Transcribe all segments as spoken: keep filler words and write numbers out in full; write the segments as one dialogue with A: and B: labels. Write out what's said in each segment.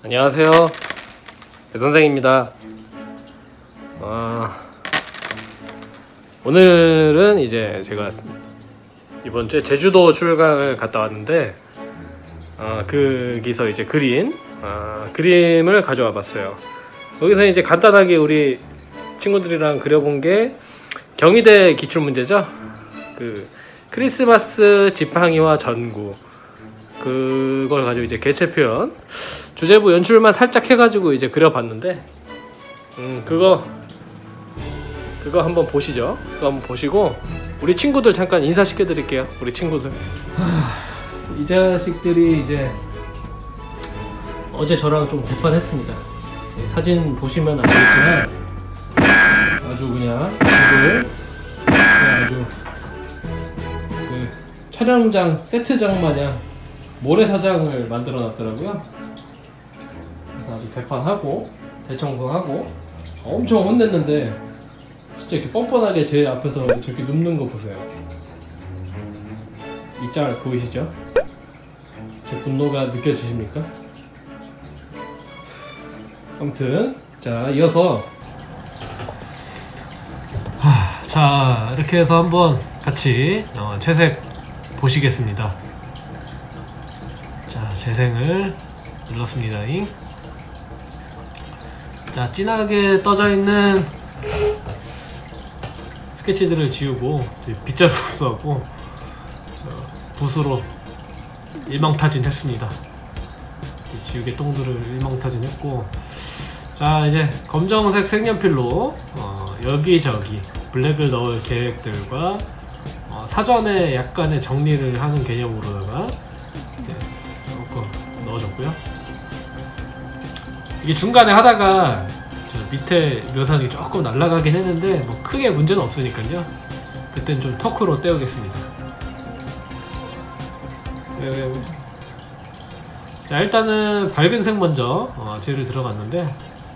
A: 안녕하세요, 배선생입니다. 아, 오늘은 이제 제가 이번 주에 제주도 출강을 갔다 왔는데 아, 거기서 이제 그린 아, 그림을 가져와 봤어요. 여기서 이제 간단하게 우리 친구들이랑 그려본 게 경희대 기출문제죠. 그 크리스마스 지팡이와 전구, 그걸 가지고 이제 개체 표현, 주제부 연출만 살짝 해가지고 이제 그려봤는데, 음 그거 그거 한번 보시죠. 그거 한번 보시고 우리 친구들 잠깐 인사시켜 드릴게요. 우리 친구들. 하, 이 자식들이 이제 어제 저랑 좀 대판했습니다. 사진 보시면 아시겠지만 아주 그냥 집을 그냥 아주 그 촬영장 세트장 마냥 모래사장을 만들어 놨더라고요. 그래서 아주 대판하고 대청소하고 엄청 혼냈는데 진짜 이렇게 뻔뻔하게 제 앞에서 저렇게 눕는 거 보세요. 이 짤 보이시죠? 제 분노가 느껴지십니까? 아무튼 자, 이어서 하, 자 이렇게 해서 한번 같이 어, 채색 보시겠습니다. 자, 재생을 눌렀습니다. 자, 진하게 떠져 있는 스케치들을 지우고 빗자루 써고 어, 붓으로 일망타진 했습니다. 지우개 똥들을 일망타진 했고, 자 이제 검정색 색연필로 어, 여기저기 블랙을 넣을 계획들과 어, 사전에 약간의 정리를 하는 개념으로다가 조금 넣어줬고요. 이게 중간에 하다가 저 밑에 묘사이 조금 날아가긴 했는데 뭐 크게 문제는 없으니까요. 그땐 좀 토크로 때우겠습니다. 네, 네. 자, 일단은 밝은 색 먼저 어, 젤을 들어갔는데,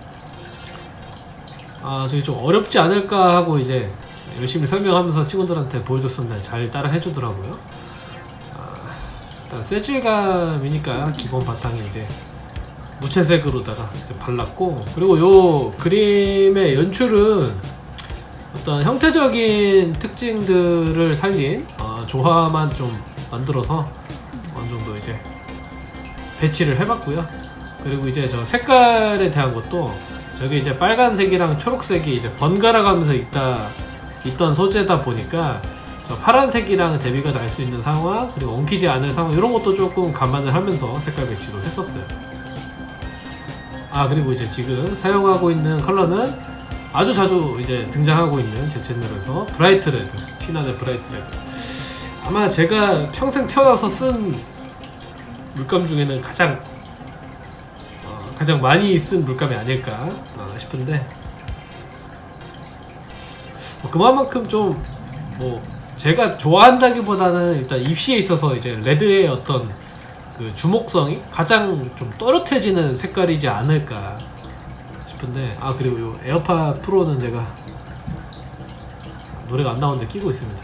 A: 아 저기 좀 어렵지 않을까 하고 이제 열심히 설명하면서 친구들한테 보여줬었는데 잘 따라 해주더라고요. 아, 일단 쇠질감이니까 기본 바탕에 이제 무채색으로다가 이제 발랐고, 그리고 요 그림의 연출은 어떤 형태적인 특징들을 살린 어, 조화만 좀 만들어서 어느 정도 이제 배치를 해봤고요. 그리고 이제 저 색깔에 대한 것도 저기 이제 빨간색이랑 초록색이 이제 번갈아 가면서 있다, 있던 소재다 보니까 저 파란색이랑 대비가 날 수 있는 상황, 그리고 엉키지 않을 상황, 이런 것도 조금 감안을 하면서 색깔 배치도 했었어요. 아, 그리고 이제 지금 사용하고 있는 컬러는 아주 자주 이제 등장하고 있는 제 채널에서 브라이트 레드, 피난의 브라이트 레드. 아마 제가 평생 태어나서 쓴 물감 중에는 가장 가장 많이 쓴 물감이 아닐까 싶은데, 뭐 그만큼 좀 뭐 제가 좋아한다기보다는 일단 입시에 있어서 이제 레드의 어떤 그 주목성이 가장 좀 또렷해지는 색깔이지 않을까 싶은데, 아 그리고 요 에어팟 프로는 제가 노래가 안 나오는데 끼고 있습니다.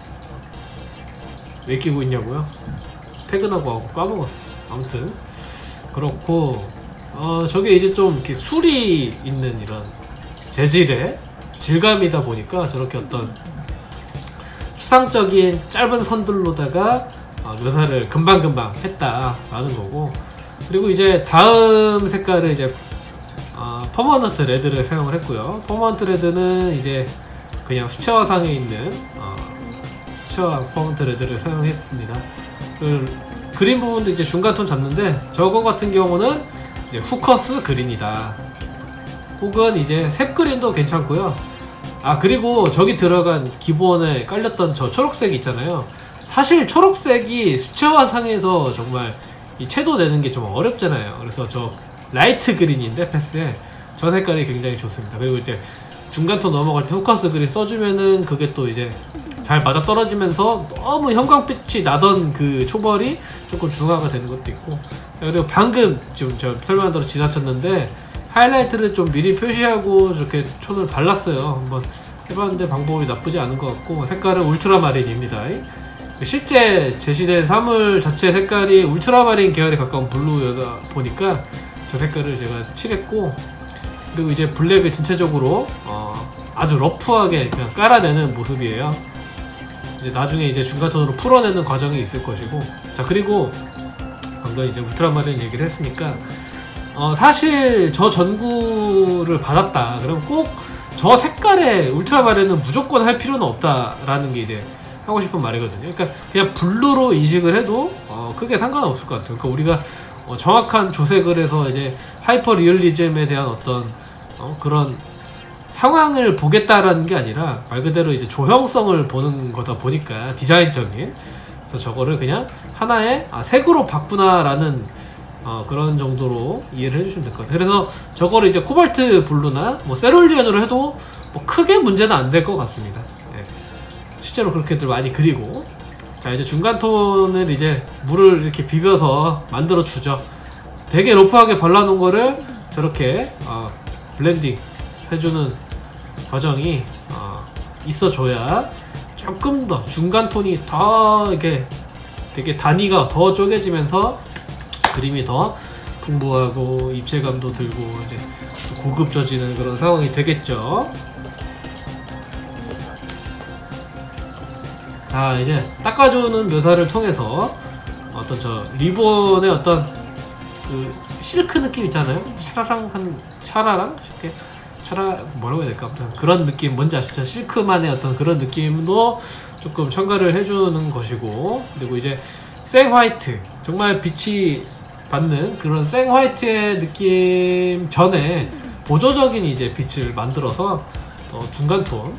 A: 왜 끼고 있냐고요? 퇴근하고 하고 까먹었어. 아무튼 그렇고, 어 저게 이제 좀 이렇게 술이 있는 이런 재질의 질감이다 보니까 저렇게 어떤 추상적인 짧은 선들로다가 어, 묘사를 금방금방 했다라는 거고, 그리고 이제 다음 색깔을 이제 어, 퍼머넌트 레드를 사용을 했고요. 퍼머넌트 레드는 이제 그냥 수채화상에 있는 어, 수채화 퍼머넌트 레드를 사용했습니다. 그, 그린 부분도 이제 중간톤 잡는데, 저거 같은 경우는 이제 후커스 그린이다, 혹은 이제 색 그린도 괜찮고요. 아 그리고 저기 들어간 기본에 깔렸던 저 초록색 있잖아요. 사실 초록색이 수채화상에서 정말 이 채도 내는 게 좀 어렵잖아요. 그래서 저 라이트 그린인데 패스에 저 색깔이 굉장히 좋습니다. 그리고 이제 중간톤 넘어갈 때 후커스 그린 써주면은 그게 또 이제 잘 맞아 떨어지면서 너무 형광빛이 나던 그 초벌이 조금 중화가 되는 것도 있고, 그리고 방금 지금 제가 설명한 대로 지나쳤는데 하이라이트를 좀 미리 표시하고 저렇게 촌을 발랐어요. 한번 해봤는데 방법이 나쁘지 않은 것 같고, 색깔은 울트라마린입니다. 실제 제시된 사물 자체 색깔이 울트라마린 계열에 가까운 블루여다 보니까 저 색깔을 제가 칠했고, 그리고 이제 블랙을 전체적으로 어, 아주 러프하게 그냥 깔아내는 모습이에요. 이제 나중에 이제 중간톤으로 풀어내는 과정이 있을 것이고, 자 그리고 방금 이제 울트라마린 얘기를 했으니까 어, 사실 저 전구를 받았다 그럼 꼭 저 색깔의 울트라마린은 무조건 할 필요는 없다라는 게 이제 하고 싶은 말이거든요. 그러니까 그냥 블루로 인식을 해도 어, 크게 상관없을 것 같아요. 그러니까 우리가 어, 정확한 조색을 해서 이제 하이퍼 리얼리즘에 대한 어떤 어, 그런 상황을 보겠다라는 게 아니라 말 그대로 이제 조형성을 보는 거다 보니까 디자인적인, 그래서 저거를 그냥 하나의 아, 색으로 바꾸나라는 어, 그런 정도로 이해를 해주시면 될 것 같아요. 그래서 저거를 이제 코발트 블루나 뭐 세룰리언으로 해도 뭐 크게 문제는 안 될 것 같습니다. 예. 실제로 그렇게들 많이 그리고, 자 이제 중간톤을 이제 물을 이렇게 비벼서 만들어 주죠. 되게 러프하게 발라놓은 거를 저렇게 어, 블렌딩 해주는 과정이 어, 있어줘야 조금 더 중간톤이 더 이렇게 되게 단위가 더 쪼개지면서 그림이 더 풍부하고 입체감도 들고 이제 고급져지는 그런 상황이 되겠죠. 자 이제 닦아주는 묘사를 통해서 어떤 저 리본의 어떤 그 실크 느낌 있잖아요. 샤라랑 한 샤라랑 이렇게 샤라 뭐라고 해야 될까, 아무튼 그런 느낌 뭔지 아시죠? 실크만의 어떤 그런 느낌도 조금 첨가를 해주는 것이고, 그리고 이제 생 화이트, 정말 빛이 받는 그런 생 화이트의 느낌 전에 보조적인 이제 빛을 만들어서 어, 중간톤,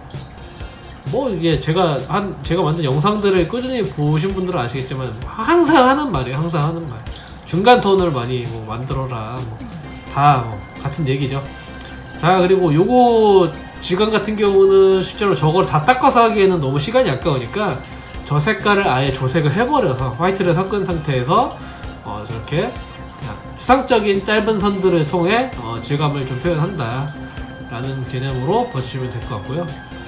A: 뭐 이게 제가 한 제가 만든 영상들을 꾸준히 보신 분들은 아시겠지만 항상 하는 말이에요. 항상 하는 말. 중간톤을 많이 뭐 만들어라, 뭐 다 뭐 같은 얘기죠. 자 그리고 요거 질감 같은 경우는 실제로 저걸 다 닦아서 하기에는 너무 시간이 아까우니까 저 색깔을 아예 조색을 해버려서 화이트를 섞은 상태에서 어, 저렇게 추상적인 짧은 선들을 통해 어, 질감을 좀 표현한다 라는 개념으로 봐주시면 될 것 같고요.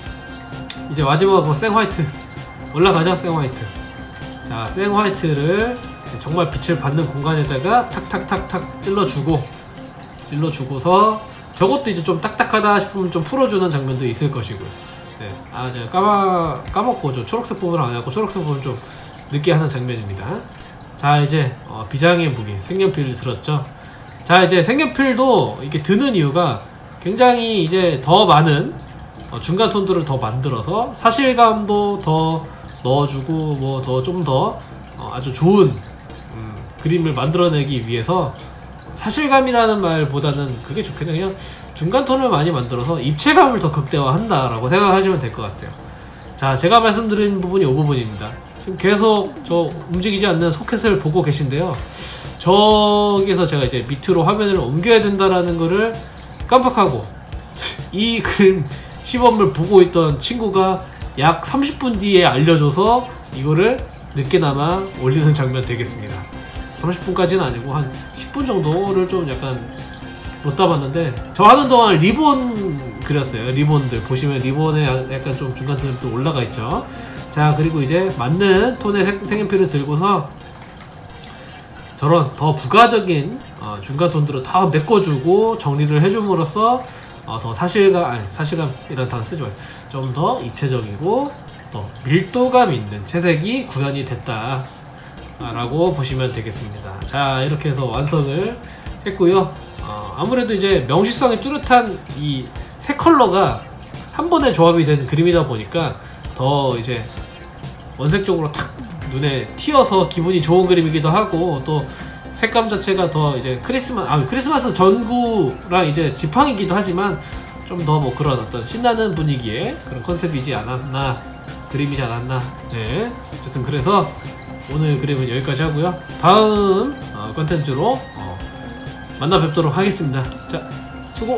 A: 이제 마지막으로 생 화이트 올라가죠. 생 화이트. 자, 생 화이트를 정말 빛을 받는 공간에다가 탁탁탁탁 찔러주고 찔러주고서 저것도 이제 좀 딱딱하다 싶으면 좀 풀어주는 장면도 있을 것이고요. 네. 아, 제가 까마, 까먹고 좀 초록색 부분을 안 하고 초록색 부분을 좀 늦게 하는 장면입니다. 자, 이제 어, 비장의 무기 색연필을 들었죠. 자, 이제 색연필도 이렇게 드는 이유가 굉장히 이제 더 많은 어, 중간 톤들을 더 만들어서 사실감도 더 넣어주고 뭐 더 좀 더 어, 아주 좋은 음, 그림을 만들어내기 위해서 사실감이라는 말보다는 그게 좋겠네요. 그냥 중간 톤을 많이 만들어서 입체감을 더 극대화한다라고 생각하시면 될 것 같아요. 자, 제가 말씀드린 부분이 이 부분입니다. 지금 계속 저 움직이지 않는 소켓을 보고 계신데요. 저기서 제가 이제 밑으로 화면을 옮겨야 된다라는 거를 깜빡하고 이 그림 시범을 보고 있던 친구가 약 삼십 분 뒤에 알려줘서 이거를 늦게나마 올리는 장면 되겠습니다. 삼십 분까지는 아니고 한 십 분 정도를 좀 약간 못 담았는데, 저 하는 동안 리본 그렸어요. 리본들 보시면 리본에 약간 좀 중간 톤이 또 올라가 있죠. 자, 그리고 이제 맞는 톤의 색, 색연필을 들고서 저런 더 부가적인 어, 중간 톤들을 다 메꿔주고 정리를 해줌으로써 어, 더 사실감, 아니 사실감이라는 단어 쓰지 마요. 좀 더 입체적이고 또 밀도감 있는 채색이 구현이 됐다 라고 보시면 되겠습니다. 자, 이렇게 해서 완성을 했고요. 어, 아무래도 이제 명시성이 뚜렷한 이 세 컬러가 한 번에 조합이 된 그림이다 보니까 더 이제 원색적으로 탁 눈에 튀어서 기분이 좋은 그림이기도 하고, 또 색감 자체가 더 이제 크리스마스, 아 크리스마스 전구랑 이제 지팡이기도 하지만 좀 더 뭐 그런 어떤 신나는 분위기의 그런 컨셉이지 않았나, 그림이지 않았나. 네, 어쨌든 그래서 오늘 그림은 여기까지 하고요. 다음 어, 컨텐츠로 어, 만나 뵙도록 하겠습니다. 자, 수고!